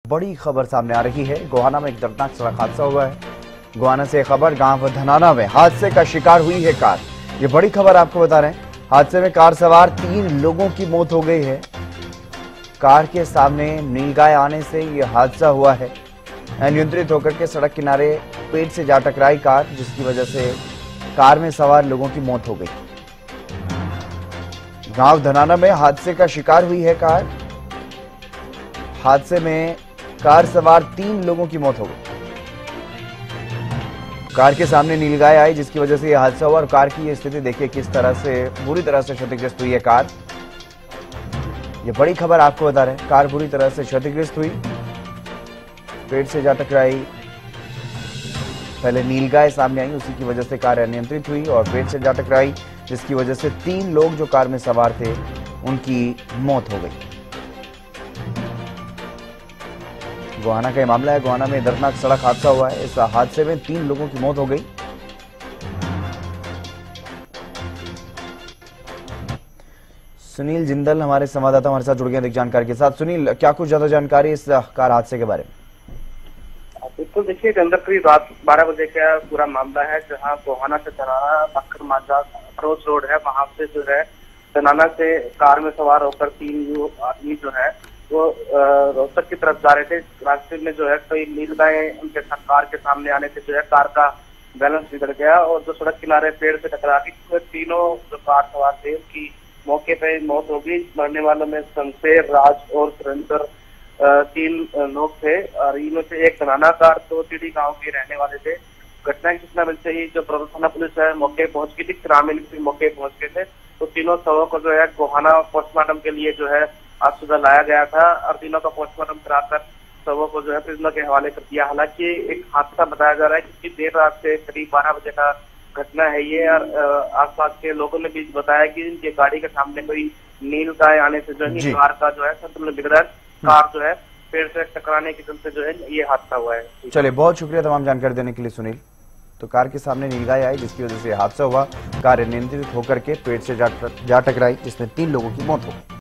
बड़ी खबर सामने आ रही है। गोहाना में एक दर्दनाक सड़क हादसा हुआ है। गोहाना से खबर, गांव धनाना में हादसे का शिकार हुई है कार। ये बड़ी खबर आपको बता रहे हैं। हादसे में कार सवार 3 लोगों की मौत हो गई है। कार के सामने नीलगाय आने से यह हादसा हुआ है। अनियंत्रित होकर के सड़क किनारे पेड़ से जा टकराई कार, जिसकी वजह से कार में सवार लोगों की मौत हो गई। गांव धनाना में हादसे का शिकार हुई है कार। हादसे में कार सवार 3 लोगों की मौत हो गई। कार के सामने नीलगाय आई, जिसकी वजह से यह हादसा हुआ। और कार की यह स्थिति देखिए किस तरह से बुरी तरह से क्षतिग्रस्त हुई है कार। यह बड़ी खबर आपको बता रहे हैं। कार बुरी तरह से क्षतिग्रस्त हुई, पेड़ से जा टकराई। पहले नीलगाय सामने आई, उसी की वजह से कार अनियंत्रित हुई और पेड़ से जा टकराई, जिसकी वजह से 3 लोग जो कार में सवार थे उनकी मौत हो गई। गोहाना का यह मामला है। गोहाना में दर्दनाक सड़क हादसा हुआ है। इस हादसे में 3 लोगों की मौत हो गई। सुनील जिंदल हमारे संवाददाता हमारे साथ जुड़ गए अधिक जानकारी के साथ। सुनील, क्या कुछ ज्यादा जानकारी इस कार हादसे के बारे में? बिल्कुल, देखिए अंदर करीब रात 12 बजे का पूरा मामला है, जहां गोहाना से धनाना बक्कर मांझा अप्रोच रोड है, वहां से जो है धनाना से कार में सवार होकर 3 आदमी जो है वो रोहतक की तरफ जा रहे थे। रास्ते में जो है कई नीलगाय उनके कार के सामने आने से जो है कार का बैलेंस बिगड़ गया और जो सड़क किनारे पेड़ से टकरा गई। तो तीनों जो कार सवार थे उनकी मौके पर मौत हो गई। मरने वालों में शमशेर, राज और सुरेंद्र 3 लोग थे और इनमें से एक धनाना कार तो टीडी गांव के रहने वाले थे। घटना की सूचना मिलते ही जो प्रवर थाना पुलिस है मौके पहुंच गई थी, ग्रामीण भी मौके पहुंच गए थे। तो तीनों शवों को जो है गोहाना पोस्टमार्टम के लिए जो है आज सुबह लाया गया था और तीनों का पोस्टमार्टम कराकर शवों को जो है प्रिजनर के हवाले कर दिया। हालांकि एक हादसा बताया जा रहा है क्योंकि देर रात से करीब 12 बजे का घटना है ये, और आसपास के लोगों ने भी बताया कि इनके गाड़ी के सामने कोई नीलगाय आने से जो है कार का जो है संतुलन बिगड़ा, कार जो है पेड़ से टकराने के चलते जो है ये हादसा हुआ है। चलिए, बहुत शुक्रिया तमाम जानकारी देने के लिए सुनील। तो कार के सामने नीलगाय आई, जिसकी वजह से हादसा हुआ। कार अनियंत्रित होकर के पेड़ से जा टकराई, जिसमें 3 लोगों की मौत हो गई।